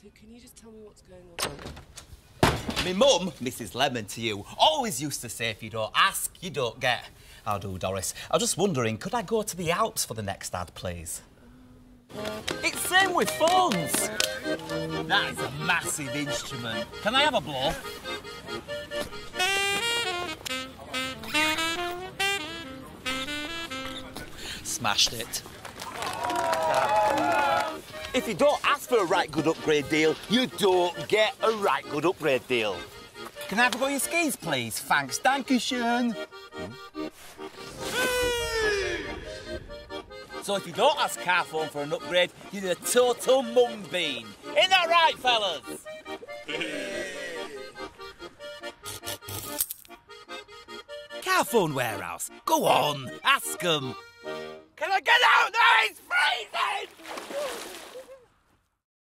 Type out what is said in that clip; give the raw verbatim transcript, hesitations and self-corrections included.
So can you just tell me what's going on? Me mum, Missus Lemon to you, always used to say if you don't ask, you don't get. How do, Doris? I was just wondering, could I go to the Alps for the next ad, please? It's same with phones. That is a massive instrument. Can I have a blow? Smashed it. If you don't ask for a right good upgrade deal, you don't get a right good upgrade deal. Can I have a go at your skis, please? Thanks, dankeschön. So if you don't ask Carphone for an upgrade, you're a total mung bean. Ain't that right, fellas? Carphone Warehouse. Go on, ask them. Can I get out now? It's freezing!